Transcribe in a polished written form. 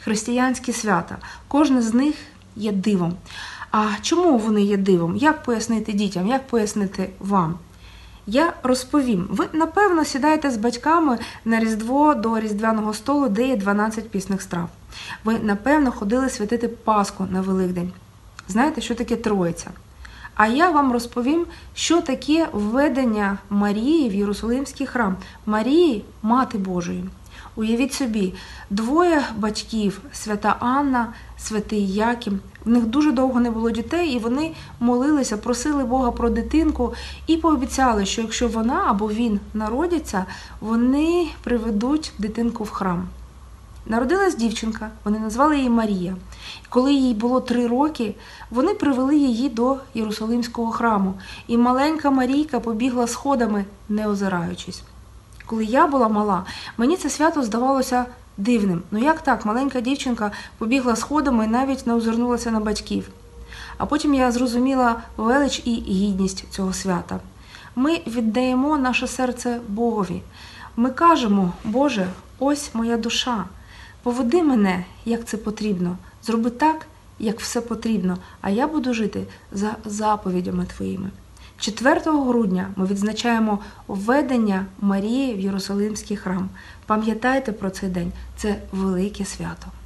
християнські свята. Кожне з них є дивом. А чому вони є дивом? Як пояснити дітям? Як пояснити вам? Я розповім. Ви, напевно, сідаєте з батьками на Різдво до Різдвяного столу, де є 12 пісних страв. Ви, напевно, ходили святити Пасху на Великдень. Знаєте, що таке Троїця? А я вам розповім, що таке введення Марії в Єрусалимський храм. Марії – Мати Божої. Уявіть собі, двоє батьків, свята Анна, святий Яків, в них дуже довго не було дітей, і вони молилися, просили Бога про дитинку і пообіцяли, що якщо вона або він народяться, вони приведуть дитинку в храм. Народилась дівчинка, вони назвали її Марія. Коли їй було 3 роки, вони привели її до Єрусалимського храму, і маленька Марійка побігла сходами, не озираючись. Коли я була мала, мені це свято здавалося дивним. Ну як так, маленька дівчинка побігла сходами і навіть не озирнулася на батьків. А потім я зрозуміла велич і гідність цього свята. Ми віддаємо наше серце Богові. Ми кажемо: Боже, ось моя душа, поведи мене, як це потрібно, зроби так, як все потрібно, а я буду жити за заповідями Твоїми. 4 грудня ми відзначаємо введення Марії в Єрусалимський храм. Пам'ятайте про цей день, це велике свято.